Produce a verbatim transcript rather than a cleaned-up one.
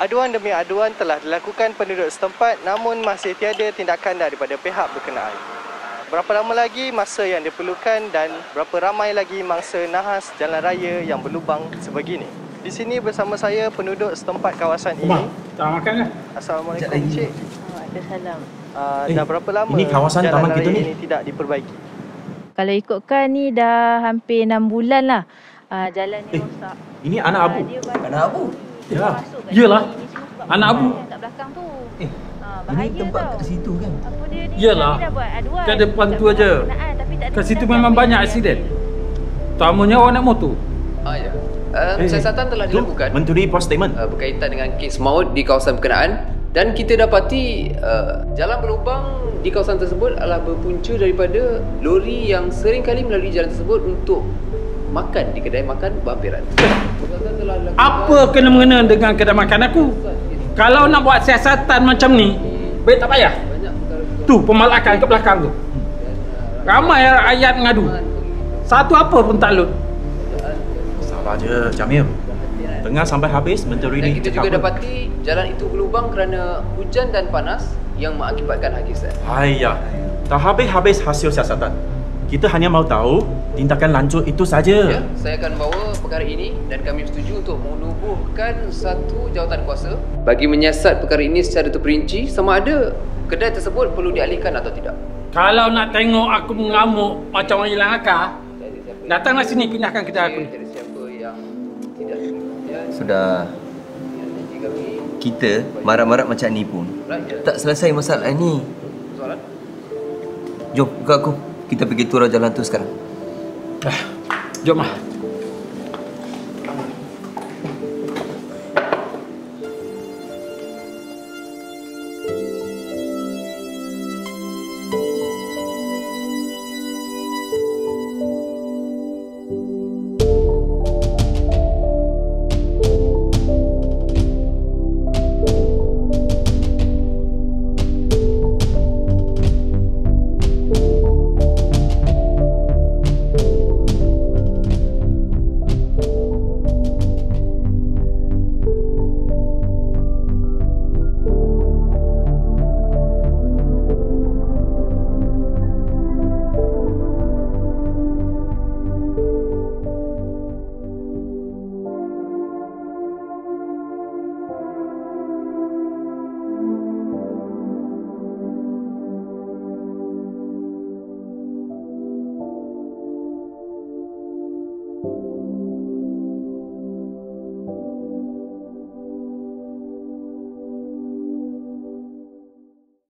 Aduan demi aduan telah dilakukan penduduk setempat namun masih tiada tindakan daripada pihak berkenaan. Berapa lama lagi masa yang diperlukan dan berapa ramai lagi mangsa nahas jalan raya yang berlubang sebegini? Di sini bersama saya penduduk setempat kawasan Umar, ini. tak makan kan? Assalamualaikum Encik. Waalaikumsalam. Uh, Eh, dah berapa lama ini kawasan jalan taman raya kita ni? ini tidak diperbaiki? Kalau ikutkan ni dah hampir enam bulan lah. Uh, jalan ni Eh, rosak. ini anak abu. Ah, dia banyak Anak abu? dia Ya. masuk kat Yelah. sini. Ni semua sebab Anak abu. yang kat belakang tu. Eh, Ah, Ini bahaya tempat tau. kat situ kan? Apa dia ni? Yelah. Kami dah buat aduan. Kat depan Tak tu buat aja. penggunaan, tapi tak ada Kat situ tindakan memang yang banyak diambil. aksiden. Terutamanya orang naik motor. Ah ya. Uh, Eh, siasatan telah tu, dilakukan Menteri Pos Statement. uh, berkaitan dengan kes maut di kawasan berkenaan dan kita dapati uh, jalan berlubang di kawasan tersebut adalah berpunca daripada lori yang sering kali melalui jalan tersebut untuk makan di kedai makan berhampiran. Siasatan telah dilakukan. Apa kena-mengena dengan kedai makan aku? Kalau nak buat siasatan macam ni, baik tak payah. Banyak perkara Tu pemalakan ke belakang tu. Ramai rakyat ngadu. Satu apa pun tak lut. Sabar je, Jamil. Tengah sampai habis menteri dan ni kita cakap juga apa? dapati jalan itu berlubang kerana hujan dan panas yang mengakibatkan hakikat. Hayah, tak habis-habis hasil siasatan. Kita hanya mahu tahu tindakan lanjut itu saja. Ya, saya akan bawa perkara ini dan kami bersetuju untuk menubuhkan satu jawatan kuasa bagi menyiasat perkara ini secara terperinci sama ada kedai tersebut perlu dialihkan atau tidak. Kalau nak tengok aku mengamuk macam orang hilang akal, datanglah sini pindahkan kedai aku ni. Jadi siapa yang tidak ya, Sudah. janji kami Kita marah-marah macam ni pun rakyat. tak selesai masalah ni. Soalan? Jom, ikut aku. Kita pergi turun jalan tu sekarang. Jom lah.